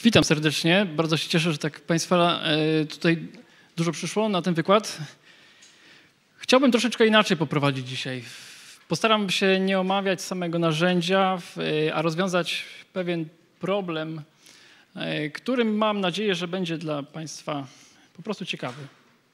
Witam serdecznie. Bardzo się cieszę, że tak Państwa tutaj dużo przyszło na ten wykład. Chciałbym troszeczkę inaczej poprowadzić dzisiaj. Postaram się nie omawiać samego narzędzia, a rozwiązać pewien problem, którym mam nadzieję, że będzie dla Państwa po prostu ciekawy.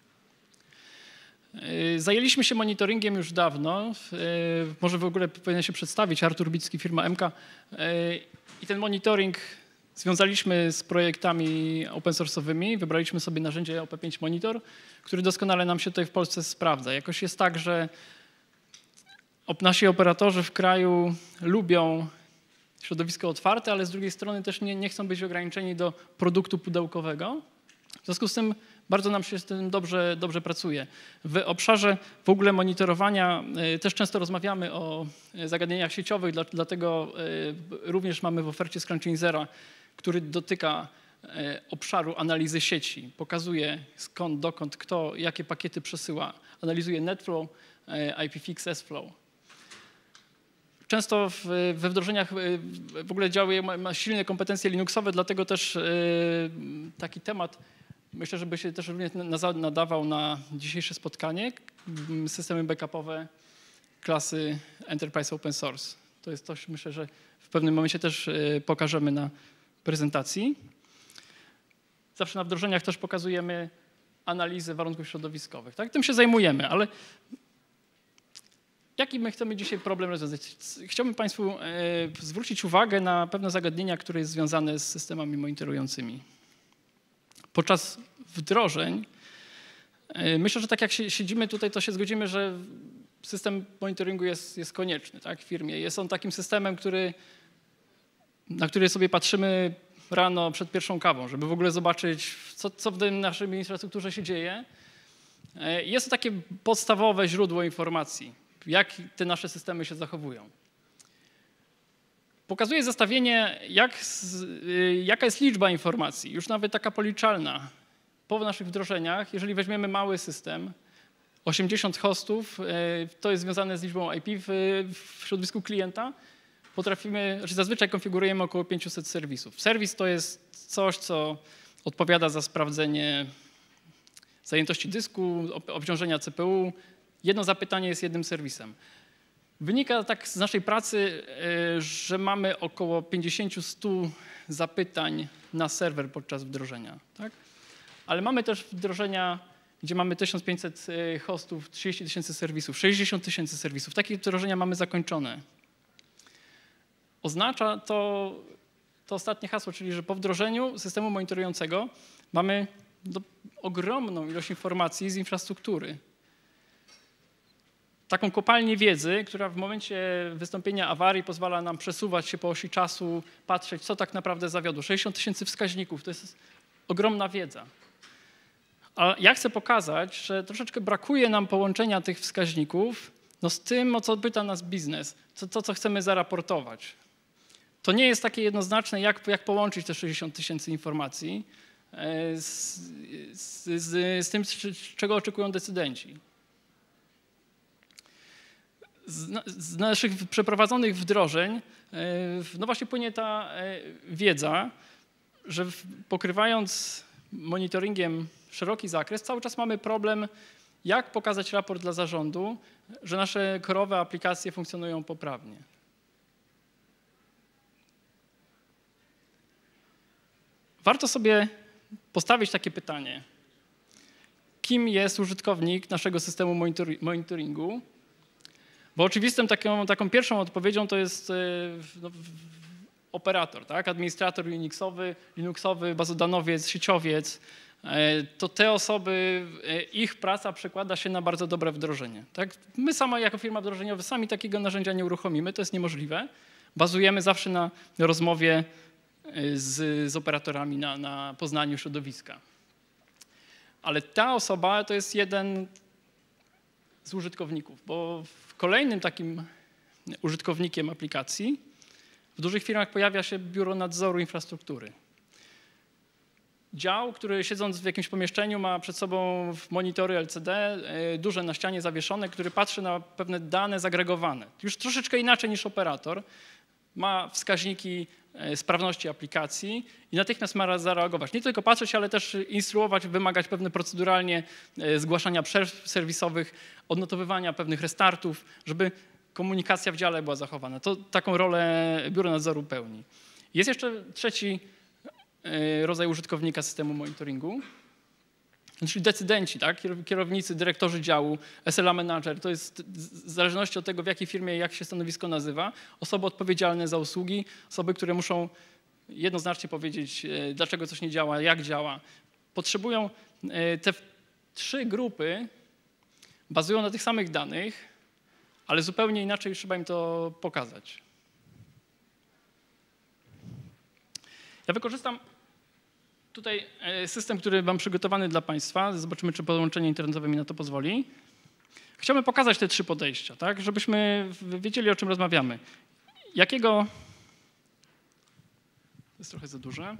Zajęliśmy się monitoringiem już dawno. Może w ogóle powinien się przedstawić. Artur Bicki, firma MK. I ten monitoring związaliśmy z projektami open source'owymi. Wybraliśmy sobie narzędzie OP5 Monitor, który doskonale nam się tutaj w Polsce sprawdza. Jakoś jest tak, że nasi operatorzy w kraju lubią środowisko otwarte, ale z drugiej strony też nie chcą być ograniczeni do produktu pudełkowego. W związku z tym bardzo nam się z tym dobrze pracuje. W obszarze w ogóle monitorowania też często rozmawiamy o zagadnieniach sieciowych, dlatego również mamy w ofercie Scrunching Zera, który dotyka obszaru analizy sieci. Pokazuje skąd, dokąd, kto, jakie pakiety przesyła. Analizuje NetFlow, IPFix, SFlow. Często we wdrożeniach w ogóle ma silne kompetencje Linuxowe, dlatego też taki temat myślę, żeby się też również nadawał na dzisiejsze spotkanie. Systemy backupowe klasy Enterprise Open Source. To jest coś, myślę, że w pewnym momencie też pokażemy na prezentacji. Zawsze na wdrożeniach też pokazujemy analizę warunków środowiskowych. Tak? Tym się zajmujemy, ale jaki my chcemy dzisiaj problem rozwiązać? Chciałbym Państwu zwrócić uwagę na pewne zagadnienia, które jest związane z systemami monitorującymi. Podczas wdrożeń, myślę, że tak jak siedzimy tutaj, to się zgodzimy, że system monitoringu jest konieczny, tak, w firmie. Jest on takim systemem, na który sobie patrzymy rano przed pierwszą kawą, żeby w ogóle zobaczyć, co w naszej infrastrukturze się dzieje. Jest to takie podstawowe źródło informacji, jak te nasze systemy się zachowują. Pokazuje zestawienie, jaka jest liczba informacji, już nawet taka policzalna. Po naszych wdrożeniach, jeżeli weźmiemy mały system, 80 hostów, to jest związane z liczbą IP w środowisku klienta, zazwyczaj konfigurujemy około 500 serwisów. Serwis to jest coś, co odpowiada za sprawdzenie zajętości dysku, obciążenia CPU. Jedno zapytanie jest jednym serwisem. Wynika tak z naszej pracy, że mamy około 50-100 zapytań na serwer podczas wdrożenia. Tak? Ale mamy też wdrożenia, gdzie mamy 1500 hostów, 30 000 serwisów, 60 000 serwisów. Takie wdrożenia mamy zakończone. Oznacza to ostatnie hasło, czyli że po wdrożeniu systemu monitorującego mamy ogromną ilość informacji z infrastruktury. Taką kopalnię wiedzy, która w momencie wystąpienia awarii pozwala nam przesuwać się po osi czasu, patrzeć, co tak naprawdę zawiodło. 60 000 wskaźników to jest ogromna wiedza. A ja chcę pokazać, że troszeczkę brakuje nam połączenia tych wskaźników z tym, o co pyta nas biznes, co chcemy zaraportować. To nie jest takie jednoznaczne, jak połączyć te 60 000 informacji z tym, czego oczekują decydenci. Z naszych przeprowadzonych wdrożeń no właśnie płynie ta wiedza, że pokrywając monitoringiem szeroki zakres, cały czas mamy problem, jak pokazać raport dla zarządu, że nasze korowe aplikacje funkcjonują poprawnie. Warto sobie postawić takie pytanie. Kim jest użytkownik naszego systemu monitoringu? Bo oczywistym taką pierwszą odpowiedzią to jest operator, tak? Administrator Linuxowy, bazodanowiec, sieciowiec. To te osoby, ich praca przekłada się na bardzo dobre wdrożenie. Tak? My sama jako firma wdrożeniowa sami takiego narzędzia nie uruchomimy, to jest niemożliwe. Bazujemy zawsze na rozmowie z operatorami, na poznaniu środowiska. Ale ta osoba to jest jeden z użytkowników, bo kolejnym takim użytkownikiem aplikacji w dużych firmach pojawia się biuro nadzoru infrastruktury. Dział, który siedząc w jakimś pomieszczeniu ma przed sobą monitory LCD, duże na ścianie zawieszone, który patrzy na pewne dane zagregowane. Już troszeczkę inaczej niż operator. Ma wskaźniki sprawności aplikacji i natychmiast ma zareagować. Nie tylko patrzeć, ale też instruować, wymagać pewne proceduralnie zgłaszania przerw serwisowych, odnotowywania pewnych restartów, żeby komunikacja w dziale była zachowana. To taką rolę biuro nadzoru pełni. Jest jeszcze trzeci rodzaj użytkownika systemu monitoringu, czyli decydenci, tak? Kierownicy, dyrektorzy działu, SLA manager. To jest w zależności od tego, w jakiej firmie, jak się stanowisko nazywa, osoby odpowiedzialne za usługi, osoby, które muszą jednoznacznie powiedzieć, dlaczego coś nie działa, jak działa. Potrzebują, te trzy grupy bazują na tych samych danych, ale zupełnie inaczej trzeba im to pokazać. Ja wykorzystam tutaj system, który mam przygotowany dla Państwa. Zobaczymy, czy połączenie internetowe mi na to pozwoli. Chciałbym pokazać te trzy podejścia, tak, żebyśmy wiedzieli, o czym rozmawiamy. Jakiego... To jest trochę za duże.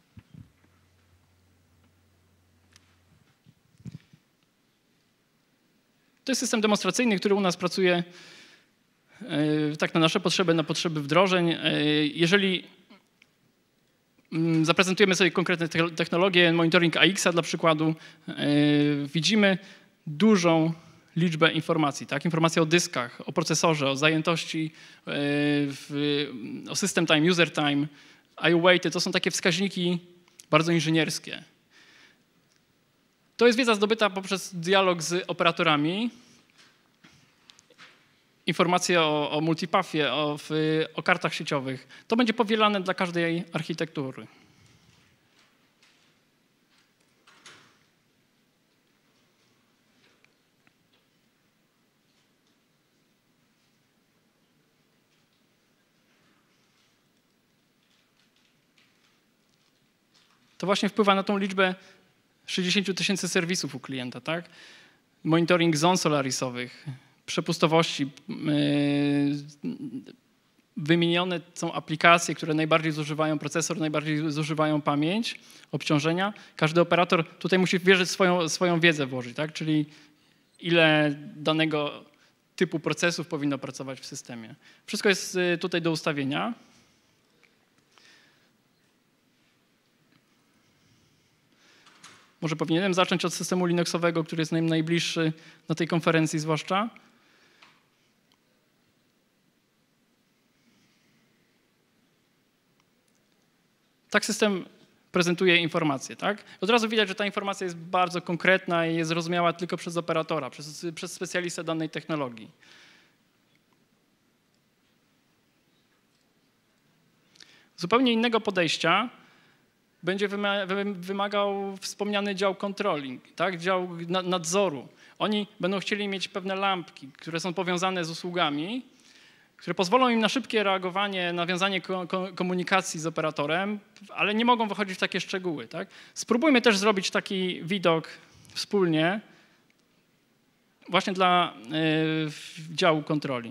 To jest system demonstracyjny, który u nas pracuje tak na nasze potrzeby, na potrzeby wdrożeń. Jeżeli zaprezentujemy sobie konkretne technologie, monitoring AX-a dla przykładu, widzimy dużą liczbę informacji, tak? Informacje o dyskach, o procesorze, o zajętości, o system time, user time, IO weighty, to są takie wskaźniki bardzo inżynierskie. To jest wiedza zdobyta poprzez dialog z operatorami, informacje o multipathie, o kartach sieciowych. To będzie powielane dla każdej architektury. To właśnie wpływa na tą liczbę 60 000 serwisów u klienta, tak? Monitoring zon solarisowych, przepustowości. Wymienione są aplikacje, które najbardziej zużywają procesor, najbardziej zużywają pamięć, obciążenia. Każdy operator tutaj musi wierzyć swoją wiedzę włożyć, tak? Czyli ile danego typu procesów powinno pracować w systemie. Wszystko jest tutaj do ustawienia. Może powinienem zacząć od systemu Linuxowego, który jest najbliższy na tej konferencji zwłaszcza. Tak system prezentuje informacje, tak? Od razu widać, że ta informacja jest bardzo konkretna i jest zrozumiała tylko przez operatora, przez specjalistę danej technologii. Zupełnie innego podejścia będzie wymagał wspomniany dział controlling, tak? Dział nadzoru. Oni będą chcieli mieć pewne lampki, które są powiązane z usługami, które pozwolą im na szybkie reagowanie, nawiązanie komunikacji z operatorem, ale nie mogą wychodzić w takie szczegóły. Tak? Spróbujmy też zrobić taki widok wspólnie właśnie dla działu kontroli.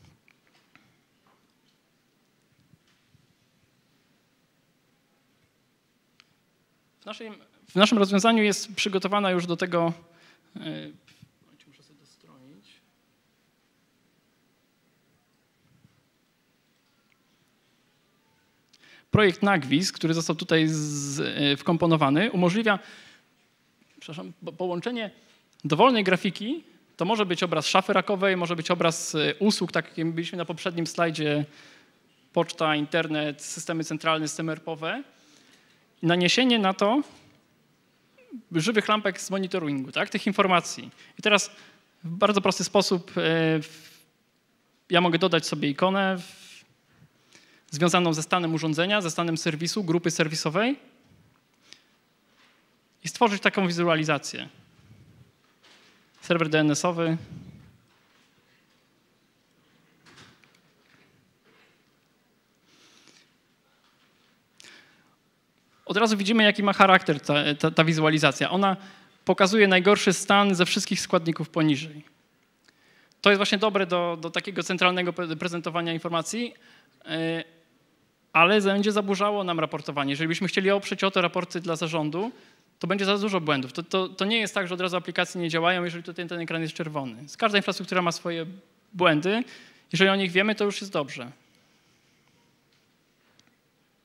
W naszym rozwiązaniu jest przygotowana już do tego. Muszę sobie dostronić. Projekt NAGWIS, który został tutaj wkomponowany, umożliwia połączenie dowolnej grafiki. To może być obraz szafy rakowej, może być obraz usług, tak jak byliśmy na poprzednim slajdzie, poczta, internet, systemy centralne, systemy ERP-owe. Naniesienie na to żywych lampek z monitoringu, tak, tych informacji. I teraz w bardzo prosty sposób ja mogę dodać sobie ikonę związaną ze stanem urządzenia, ze stanem serwisu, grupy serwisowej i stworzyć taką wizualizację. Serwer DNS-owy. Od razu widzimy, jaki ma charakter ta wizualizacja. Ona pokazuje najgorszy stan ze wszystkich składników poniżej. To jest właśnie dobre do takiego centralnego prezentowania informacji, ale będzie zaburzało nam raportowanie. Jeżeli byśmy chcieli oprzeć o to raporty dla zarządu, to będzie za dużo błędów. To nie jest tak, że od razu aplikacje nie działają, jeżeli tutaj ten ekran jest czerwony. Każda infrastruktura ma swoje błędy. Jeżeli o nich wiemy, to już jest dobrze.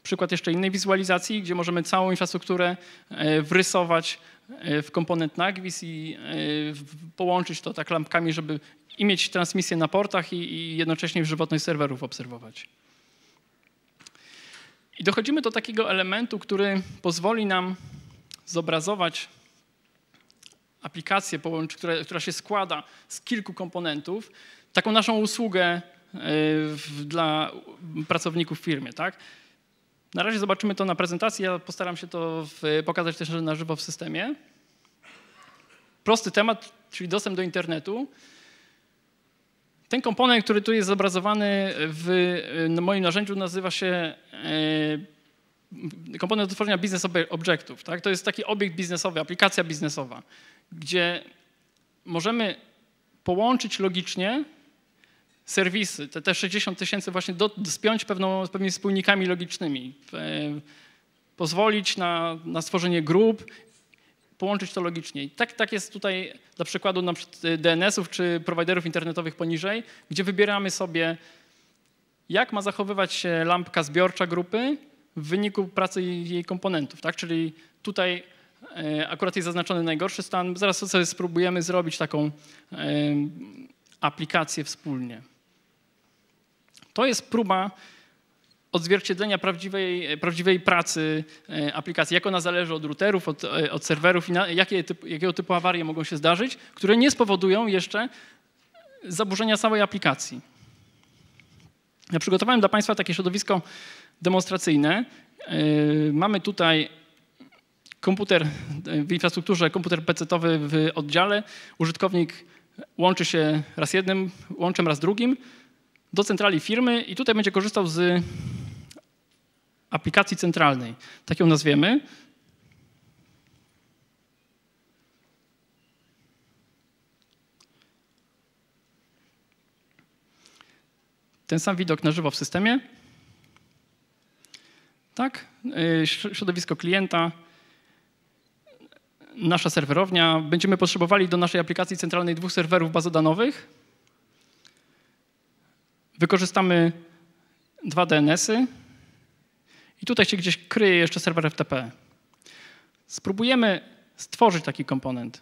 przykład jeszcze innej wizualizacji, gdzie możemy całą infrastrukturę wrysować w komponent Nagivis i połączyć to tak lampkami, żeby i mieć transmisję na portach i jednocześnie żywotność serwerów obserwować. I dochodzimy do takiego elementu, który pozwoli nam zobrazować aplikację, która się składa z kilku komponentów, taką naszą usługę dla pracowników w firmie. Tak? Na razie zobaczymy to na prezentacji, ja postaram się to pokazać też na żywo w systemie. Prosty temat, czyli dostęp do internetu. Ten komponent, który tu jest zobrazowany w moim narzędziu, nazywa się komponent do tworzenia business objektów. Tak? To jest taki obiekt biznesowy, aplikacja biznesowa, gdzie możemy połączyć logicznie serwisy, te 60 000 właśnie spiąć pewnymi wspólnikami logicznymi, pozwolić na stworzenie grup, połączyć to logicznie. I tak jest tutaj dla przykładu na przykład DNS-ów czy prowajderów internetowych poniżej, gdzie wybieramy sobie, jak ma zachowywać się lampka zbiorcza grupy w wyniku pracy jej komponentów. Tak? Czyli tutaj akurat jest zaznaczony najgorszy stan. Zaraz sobie spróbujemy zrobić taką aplikację wspólnie. To jest próba odzwierciedlenia prawdziwej pracy aplikacji, jak ona zależy od routerów, od serwerów i jakiego typu awarie mogą się zdarzyć, które nie spowodują jeszcze zaburzenia całej aplikacji. Ja przygotowałem dla Państwa takie środowisko demonstracyjne. Mamy tutaj komputer w infrastrukturze, komputer pecetowy w oddziale. Użytkownik łączy się raz jednym łączem, raz drugim do centrali firmy i tutaj będzie korzystał z aplikacji centralnej. Tak ją nazwiemy. Ten sam widok na żywo w systemie. Tak, środowisko klienta, nasza serwerownia. Będziemy potrzebowali do naszej aplikacji centralnej 2 serwerów bazodanowych. Wykorzystamy 2 DNS-y i tutaj się gdzieś kryje jeszcze serwer FTP. Spróbujemy stworzyć taki komponent.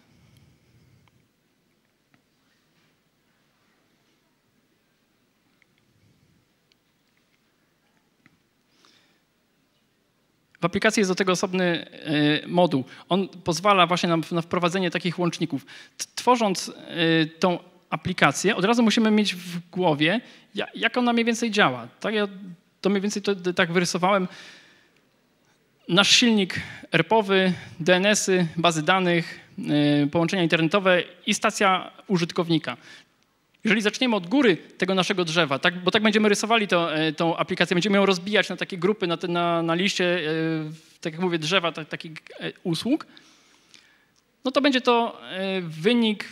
W aplikacji jest do tego osobny moduł. On pozwala właśnie na wprowadzenie takich łączników. Tworząc tą aplikację, od razu musimy mieć w głowie, jak ona mniej więcej działa. Tak? Ja to mniej więcej tak wyrysowałem. Nasz silnik ERP-owy, DNS-y, bazy danych, połączenia internetowe i stacja użytkownika. Jeżeli zaczniemy od góry tego naszego drzewa, tak, bo tak będziemy rysowali tą aplikację, będziemy ją rozbijać na takie grupy na liście, tak jak mówię, drzewa takich usług, no to będzie to wynik,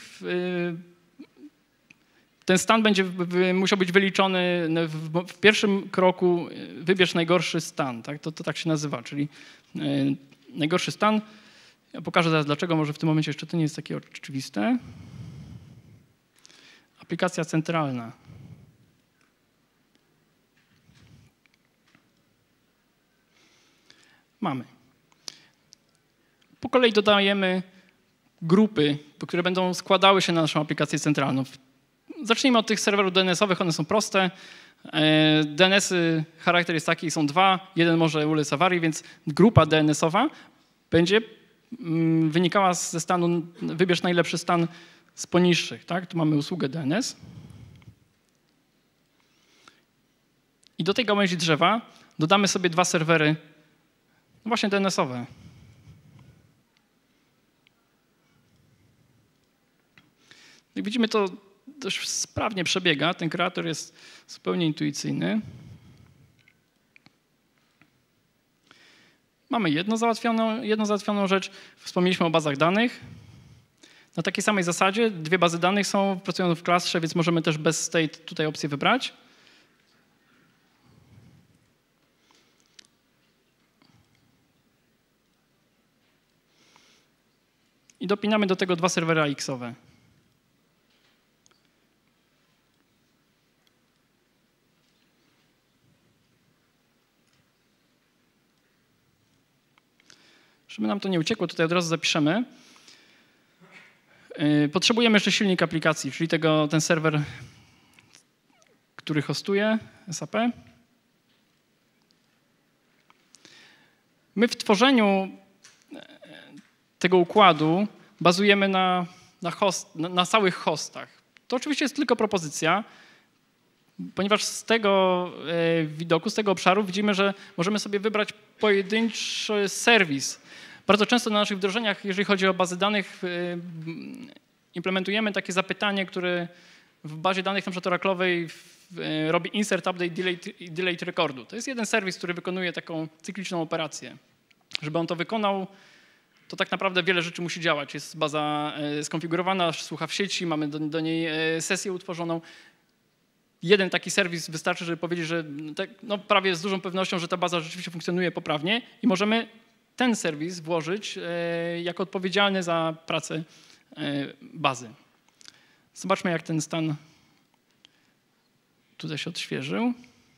ten stan będzie musiał być wyliczony w pierwszym kroku, wybierz najgorszy stan, tak? To tak się nazywa, czyli najgorszy stan. Ja pokażę zaraz dlaczego, może w tym momencie jeszcze to nie jest takie oczywiste. Aplikacja centralna. Mamy. Po kolei dodajemy grupy, które będą składały się na naszą aplikację centralną. Zacznijmy od tych serwerów DNS-owych, one są proste. DNS-y, charakter jest taki, są 2, jeden może ulec awarii, więc grupa DNS-owa będzie wynikała ze stanu, wybierz najlepszy stan z poniższych. Tak? Tu mamy usługę DNS. I do tej gałęzi drzewa dodamy sobie 2 serwery, no właśnie DNS-owe. Jak widzimy, to dość sprawnie przebiega. Ten kreator jest zupełnie intuicyjny. Mamy jedną załatwioną rzecz. Wspomnieliśmy o bazach danych. Na takiej samej zasadzie 2 bazy danych pracują w klastrze, więc możemy też bez state tutaj opcję wybrać. I dopinamy do tego 2 serwery AX-owe. Żeby nam to nie uciekło, tutaj od razu zapiszemy. Potrzebujemy jeszcze silnik aplikacji, czyli ten serwer, który hostuje SAP. My w tworzeniu tego układu bazujemy na całych hostach. To oczywiście jest tylko propozycja, ponieważ z tego widoku, z tego obszaru widzimy, że możemy sobie wybrać pojedynczy serwis. Bardzo często na naszych wdrożeniach, jeżeli chodzi o bazy danych, implementujemy takie zapytanie, które w bazie danych np. Oracle'owej robi insert, update, delete recordu. To jest jeden serwis, który wykonuje taką cykliczną operację. Żeby on to wykonał, to tak naprawdę wiele rzeczy musi działać. Jest baza skonfigurowana, słucha w sieci, mamy do niej sesję utworzoną. Jeden taki serwis wystarczy, żeby powiedzieć, że prawie z dużą pewnością, że ta baza rzeczywiście funkcjonuje poprawnie i możemy ten serwis włożyć jako odpowiedzialny za pracę bazy. Zobaczmy, jak ten stan tutaj się odświeżył.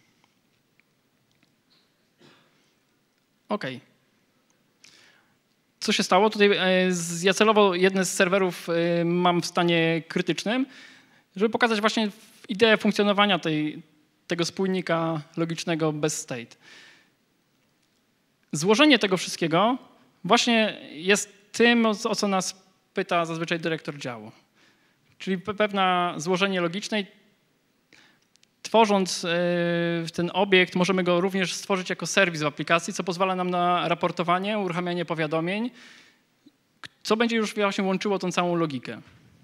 OK. Co się stało? Tutaj ja celowo jeden z serwerów mam w stanie krytycznym, żeby pokazać właśnie ideę funkcjonowania tego spójnika logicznego bez state. Złożenie tego wszystkiego właśnie jest tym, o co nas pyta zazwyczaj dyrektor działu. Czyli pewne złożenie logiczne. Tworząc ten obiekt, możemy go również stworzyć jako serwis w aplikacji, co pozwala nam na raportowanie, uruchamianie powiadomień, co będzie już właśnie łączyło tą całą logikę.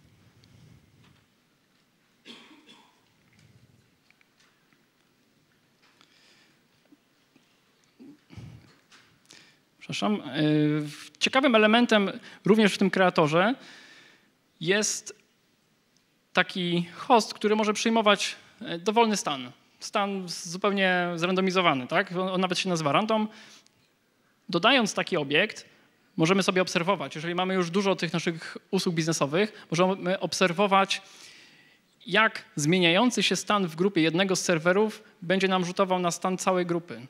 Przepraszam. Ciekawym elementem również w tym kreatorze jest taki host, który może przyjmować dowolny stan. Stan zupełnie zrandomizowany, tak? On nawet się nazywa random. Dodając taki obiekt, możemy sobie obserwować. Jeżeli mamy już dużo tych naszych usług biznesowych, możemy obserwować, jak zmieniający się stan w grupie jednego z serwerów będzie nam rzutował na stan całej grupy.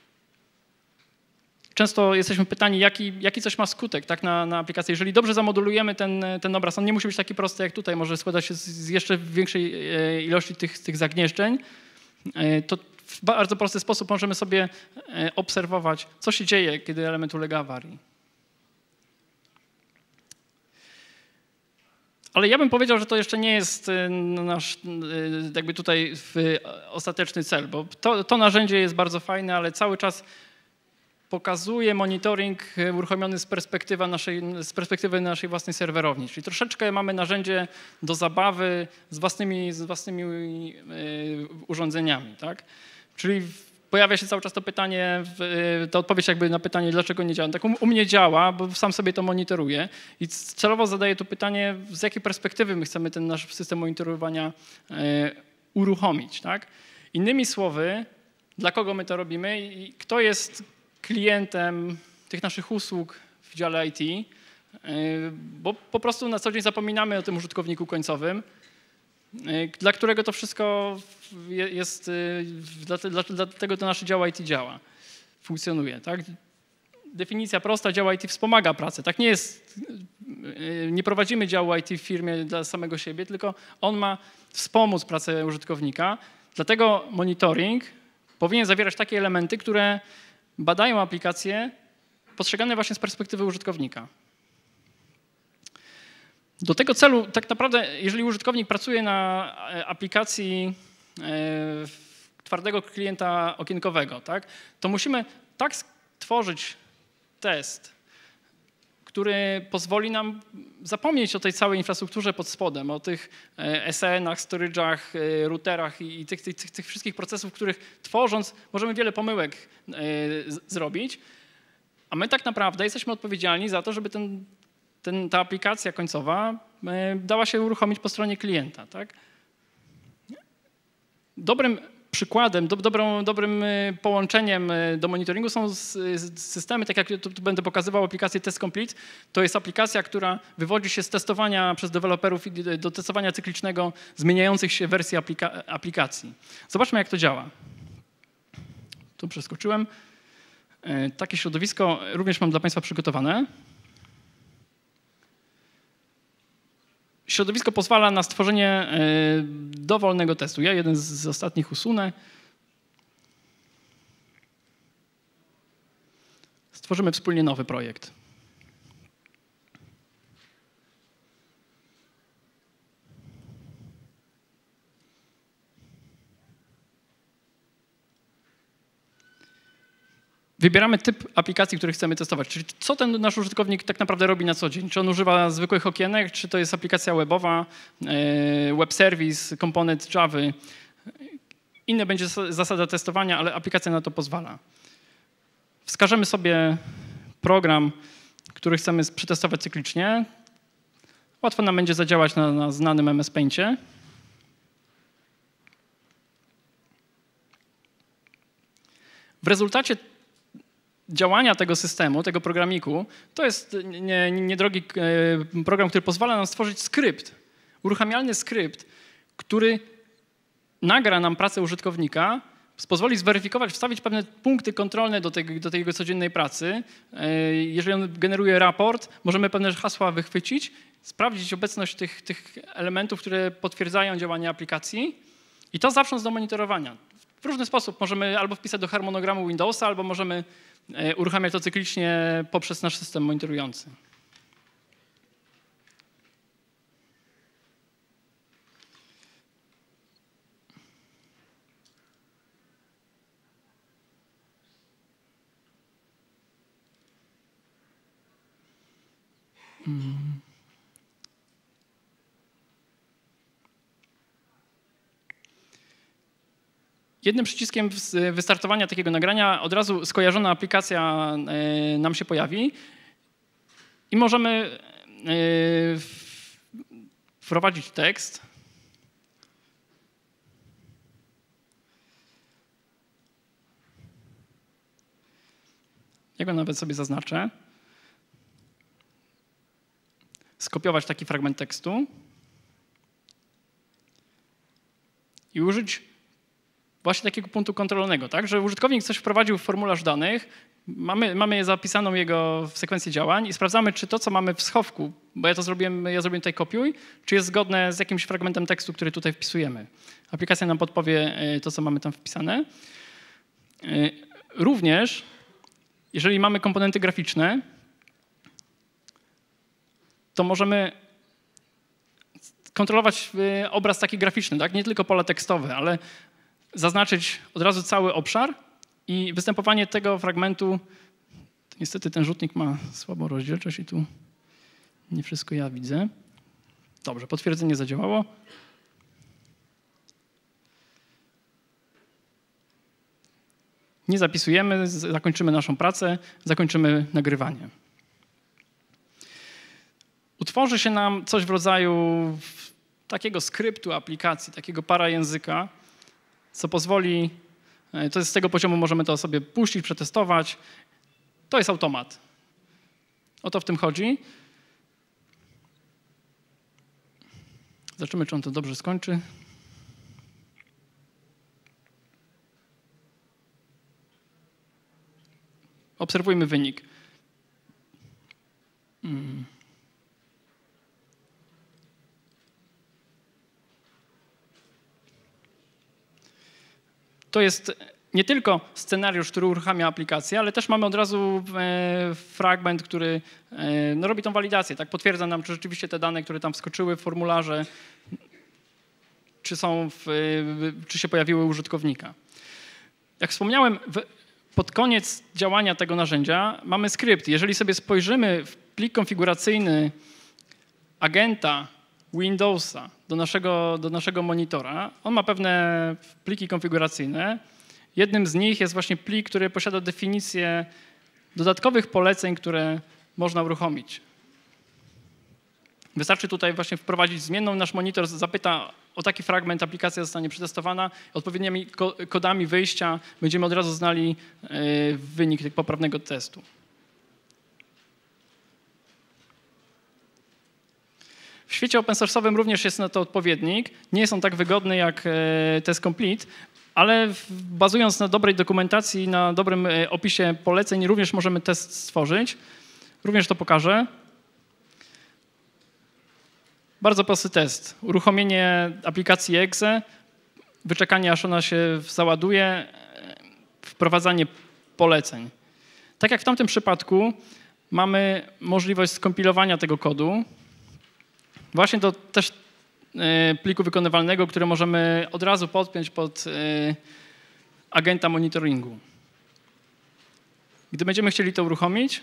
Często jesteśmy pytani, jaki coś ma skutek tak, na aplikację. Jeżeli dobrze zamodulujemy ten obraz, on nie musi być taki prosty jak tutaj, może składać się z jeszcze większej ilości tych zagnieżdżeń, to w bardzo prosty sposób możemy sobie obserwować, co się dzieje, kiedy element ulega awarii. Ale ja bym powiedział, że to jeszcze nie jest nasz jakby tutaj ostateczny cel, bo to narzędzie jest bardzo fajne, ale cały czas pokazuje monitoring uruchomiony z perspektywy naszej własnej serwerowni. Czyli troszeczkę mamy narzędzie do zabawy z własnymi urządzeniami. Tak? Czyli pojawia się cały czas to pytanie, ta odpowiedź jakby na pytanie, dlaczego nie działa. Tak u mnie działa, bo sam sobie to monitoruję i celowo zadaję to pytanie, z jakiej perspektywy my chcemy ten nasz system monitorowania uruchomić. Tak? Innymi słowy, dla kogo my to robimy i kto jest klientem tych naszych usług w dziale IT, bo po prostu na co dzień zapominamy o tym użytkowniku końcowym, dla którego to wszystko jest, dlatego to nasze dział IT działa, funkcjonuje. Tak? Definicja prosta, dział IT wspomaga pracę. Tak nie jest, nie prowadzimy działu IT w firmie dla samego siebie, tylko on ma wspomóc pracę użytkownika, dlatego monitoring powinien zawierać takie elementy, które badają aplikacje postrzegane właśnie z perspektywy użytkownika. Do tego celu tak naprawdę, jeżeli użytkownik pracuje na aplikacji twardego klienta okienkowego, tak, to musimy tak stworzyć test, który pozwoli nam zapomnieć o tej całej infrastrukturze pod spodem, o tych SN-ach, storage'ach, routerach i tych wszystkich procesów, których tworząc możemy wiele pomyłek zrobić, a my tak naprawdę jesteśmy odpowiedzialni za to, żeby ta aplikacja końcowa dała się uruchomić po stronie klienta. Tak? Dobrym przykładem, dobrym połączeniem do monitoringu są systemy, tak jak tu będę pokazywał aplikację Test Complete. To jest aplikacja, która wywodzi się z testowania przez deweloperów i do testowania cyklicznego zmieniających się wersji aplikacji. Zobaczmy, jak to działa. Tu przeskoczyłem. Takie środowisko również mam dla Państwa przygotowane. Środowisko pozwala na stworzenie dowolnego testu. Ja jeden z ostatnich usunę. Stworzymy wspólnie nowy projekt. Wybieramy typ aplikacji, który chcemy testować, czyli co ten nasz użytkownik tak naprawdę robi na co dzień. Czy on używa zwykłych okienek, czy to jest aplikacja webowa, web service, komponent Java. Inna będzie zasada testowania, ale aplikacja na to pozwala. Wskażemy sobie program, który chcemy przetestować cyklicznie. Łatwo nam będzie zadziałać na znanym MS Paincie. W rezultacie działania tego systemu, tego programiku, to jest niedrogi program, który pozwala nam stworzyć skrypt, uruchamialny skrypt, który nagra nam pracę użytkownika, pozwoli zweryfikować, wstawić pewne punkty kontrolne do tej jego codziennej pracy. Jeżeli on generuje raport, możemy pewne hasła wychwycić, sprawdzić obecność tych elementów, które potwierdzają działanie aplikacji i to zaprząc do monitorowania. W różny sposób możemy albo wpisać do harmonogramu Windowsa, albo możemy uruchamiać to cyklicznie poprzez nasz system monitorujący. Jednym przyciskiem wystartowania takiego nagrania od razu skojarzona aplikacja nam się pojawi i możemy wprowadzić tekst. Ja go nawet sobie zaznaczę. Skopiować taki fragment tekstu i użyć właśnie takiego punktu kontrolnego, tak? Że użytkownik coś wprowadził w formularz danych, mamy zapisaną jego w sekwencji działań i sprawdzamy, czy to, co mamy w schowku, bo ja zrobiłem tutaj kopiuj, czy jest zgodne z jakimś fragmentem tekstu, który tutaj wpisujemy. Aplikacja nam podpowie to, co mamy tam wpisane. Również, jeżeli mamy komponenty graficzne, to możemy kontrolować obraz taki graficzny, tak? Nie tylko pola tekstowe, ale zaznaczyć od razu cały obszar i występowanie tego fragmentu. Niestety ten rzutnik ma słabą rozdzielczość i tu nie wszystko ja widzę. Dobrze, potwierdzenie zadziałało. Nie zapisujemy, zakończymy naszą pracę, zakończymy nagrywanie. Utworzy się nam coś w rodzaju takiego skryptu aplikacji, takiego parajęzyka, co pozwoli, to jest z tego poziomu możemy to sobie puścić, przetestować. To jest automat. O to w tym chodzi. Zobaczymy, czy on to dobrze skończy. Obserwujmy wynik. To jest nie tylko scenariusz, który uruchamia aplikację, ale też mamy od razu fragment, który robi tą walidację. Tak? Potwierdza nam, czy rzeczywiście te dane, które tam wskoczyły w formularze, czy się pojawiły u użytkownika. Jak wspomniałem, pod koniec działania tego narzędzia mamy skrypt. Jeżeli sobie spojrzymy w plik konfiguracyjny agenta Windowsa do naszego monitora, on ma pewne pliki konfiguracyjne. Jednym z nich jest właśnie plik, który posiada definicję dodatkowych poleceń, które można uruchomić. Wystarczy tutaj właśnie wprowadzić zmienną, nasz monitor zapyta o taki fragment, aplikacja zostanie przetestowana, odpowiednimi kodami wyjścia będziemy od razu znali wynik tego poprawnego testu. W świecie open source'owym również jest na to odpowiednik. Nie jest on tak wygodny jak Test Complete, ale bazując na dobrej dokumentacji, na dobrym opisie poleceń, również możemy test stworzyć. Również to pokażę. Bardzo prosty test. Uruchomienie aplikacji exe, wyczekanie, aż ona się załaduje, wprowadzanie poleceń. Tak jak w tamtym przypadku mamy możliwość skompilowania tego kodu właśnie do też pliku wykonywalnego, który możemy od razu podpiąć pod agenta monitoringu. Gdy będziemy chcieli to uruchomić,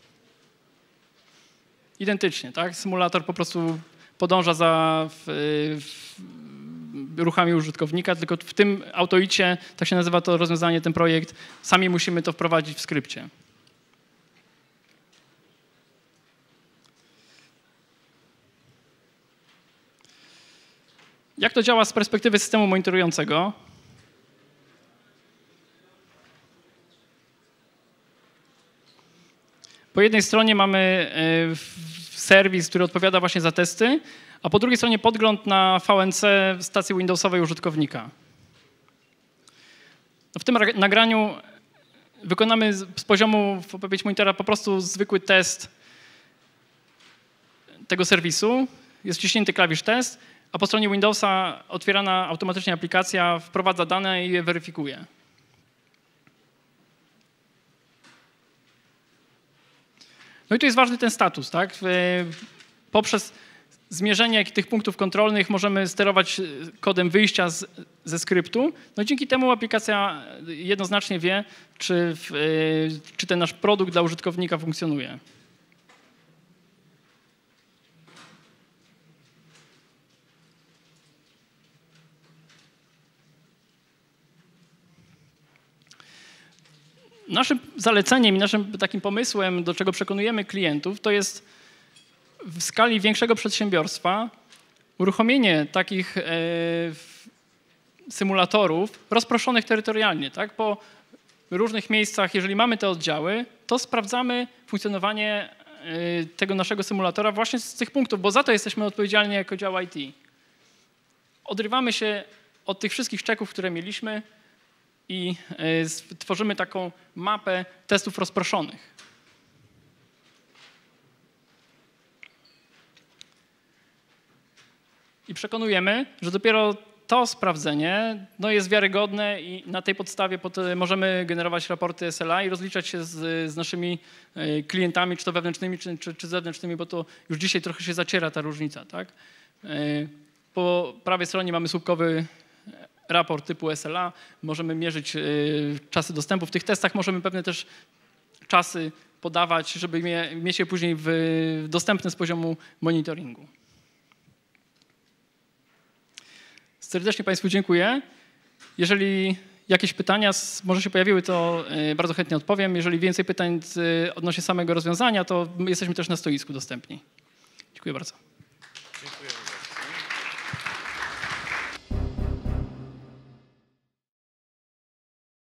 identycznie, tak? Symulator po prostu podąża za ruchami użytkownika, tylko w tym AutoIT-cie, tak się nazywa to rozwiązanie, ten projekt, sami musimy to wprowadzić w skrypcie. Jak to działa z perspektywy systemu monitorującego? Po jednej stronie mamy serwis, który odpowiada właśnie za testy, a po drugiej stronie podgląd na VNC stacji Windowsowej użytkownika. W tym nagraniu wykonamy z poziomu monitora po prostu zwykły test tego serwisu. Jest wciśnięty klawisz test, a po stronie Windowsa otwierana automatycznie aplikacja wprowadza dane i je weryfikuje. No i tu jest ważny ten status, tak? Poprzez zmierzenie tych punktów kontrolnych możemy sterować kodem wyjścia ze skryptu. No i dzięki temu aplikacja jednoznacznie wie, czy ten nasz produkt dla użytkownika funkcjonuje. Naszym zaleceniem i naszym takim pomysłem, do czego przekonujemy klientów, to jest w skali większego przedsiębiorstwa uruchomienie takich symulatorów rozproszonych terytorialnie. Tak? Po różnych miejscach, jeżeli mamy te oddziały, to sprawdzamy funkcjonowanie tego naszego symulatora właśnie z tych punktów, bo za to jesteśmy odpowiedzialni jako dział IT. Odrywamy się od tych wszystkich czeków, które mieliśmy, i tworzymy taką mapę testów rozproszonych. I przekonujemy, że dopiero to sprawdzenie jest wiarygodne i na tej podstawie możemy generować raporty SLA i rozliczać się z naszymi klientami, czy to wewnętrznymi, czy zewnętrznymi, bo to już dzisiaj trochę się zaciera ta różnica. Tak? Po prawej stronie mamy słupkowy raport typu SLA, możemy mierzyć czasy dostępu. W tych testach możemy pewne też czasy podawać, żeby mieć je później dostępne z poziomu monitoringu. Serdecznie Państwu dziękuję. Jeżeli jakieś pytania może się pojawiły, to bardzo chętnie odpowiem. Jeżeli więcej pytań odnośnie samego rozwiązania, to jesteśmy też na stoisku dostępni. Dziękuję bardzo. Dziękuję.